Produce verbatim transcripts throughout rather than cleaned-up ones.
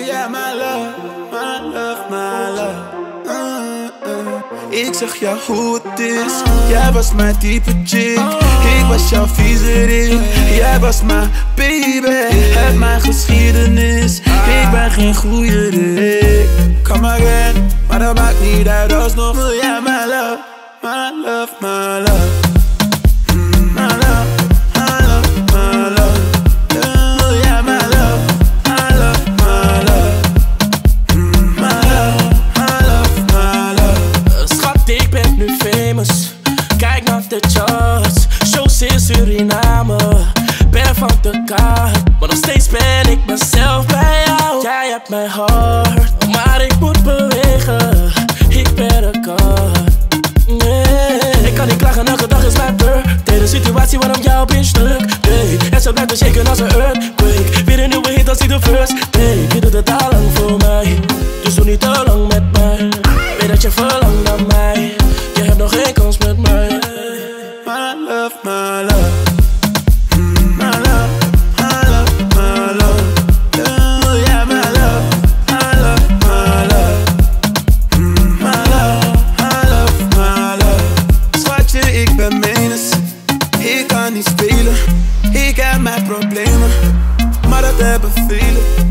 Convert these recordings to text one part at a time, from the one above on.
yeah, my love, my love, my love. Uh, uh. Ik zeg jou hoe het is. Jij was mijn type chick. Ik was jouw viezerik. Jij was mijn baby. Heb mijn geschiedenis. Ik ben geen goeie Rick. Come again, maar dat maakt niet uit. Alsnog wil jij my love, my love, my love. Mm, my love, my love, my love. Wil jij my love, my love, my love. Mm, my love, my love, my love. Schat, ik ben nu famous. Kijk naar de charts. Shows in Suriname. Ben van de kaart, maar nog steeds ben ik mezelf bij jou. Jij hebt mijn hart, maar ik moet bewegen. Ik ben een kat. Nee, ik kan niet klagen, elke dag is mijn birthday. De situatie waarom jouw bitch druk deed. En ze blijft me shaken als een earthquake. Weer een nieuwe hit als die de first take. Je doet het al lang voor mij, dus doe niet te lang met mij. Weet dat je verlangt naar mij. Je hebt nog geen kans met mij. My love, my love. Mm, my love, my love, my love. Oh yeah, my love, my love, my love. Mm, my love, my love, my love. Schatje, ik ben menens. Ik kan niet spelen. Ik heb mijn problemen, maar dat hebben velen.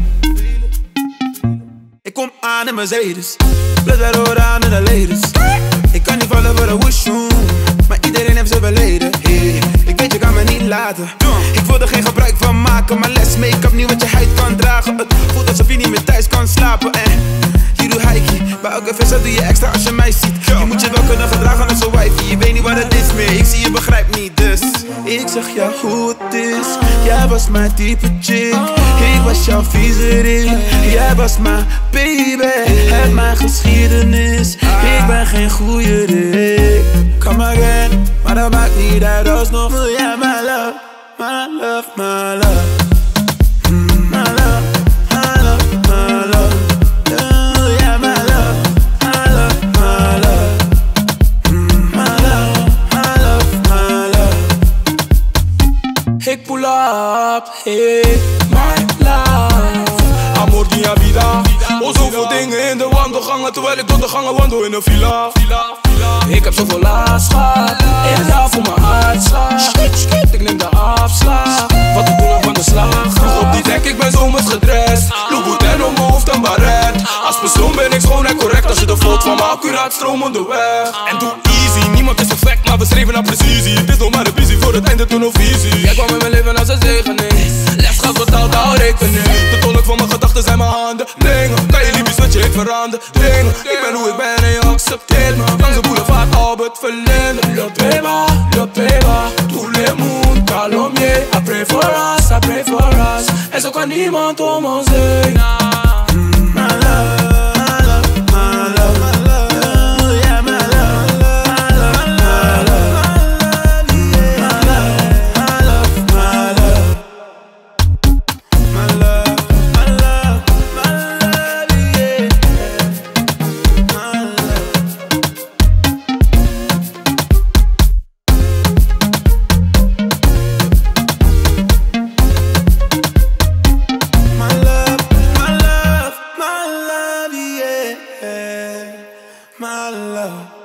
Ik kom aan in Mercedes, plus wij horen aan in de ladies. Ik kan niet vallen voor een woeshoe, maar iedereen heeft zijn verleden. Hey, ik weet je kan me niet laten. Ik wil er geen gebruik van maken, maar less make-up niet wat je huid kan dragen. Het voelt alsof je niet meer thuis kan slapen. En je doet hikey, bij elke visser doe je extra als je mij ziet. Je moet je wel kunnen gedragen als een wifey. Je weet niet wat het is meer, ik zie je begrijpt niet dus. Ik zeg jou hoe het is. Jij was mijn type chick. Ik was jouw viezerik. Jij was mijn baby. Heb mijn geschiedenis. Ik ben geen goeie Rick. Come again, maar dat maakt niet uit. Alsnog wil jij my love, my love, my love. Mm, my love, my love, my love. Wil jij my love, my love, my love. Mm, my love, my love, my love. Ik pull up, hey, my life. Amor mia vida. Oh, zoveel dingen in de wandelgangen, terwijl ik door de gangen wandel in een villa. Ik heb zoveel last gehad, en jou voor mijn hartslag. Ik neem de afslag, wat ik doe nog van de slag. Vroeg op die dek, ik ben zomers gedrest. Louboutin op mijn hoofd en baret. Als persoon ben ik schoon en correct. Als je de vloot van me accuraat stroom onderweg. En doe easy, niemand is perfect, maar we streven naar precisie. Het is nog maar een visie, voor het einde toen nog visie. Jij kwam in mijn leven als een zegening. Lesgeld betaald, hou rekening. De tolk van mijn gedachten zijn mijn handen. Dingen, kan je liefjes wat je ik verander. Dingen, ik ben hoe ik ben en je accepteert me. Langs de boulevard Albert Verlinde. Le peba, le peba. Tous les monde, calomnier. I pray for us, I pray for us. En zo kan niemand om ons heen. Mm, my love. My love.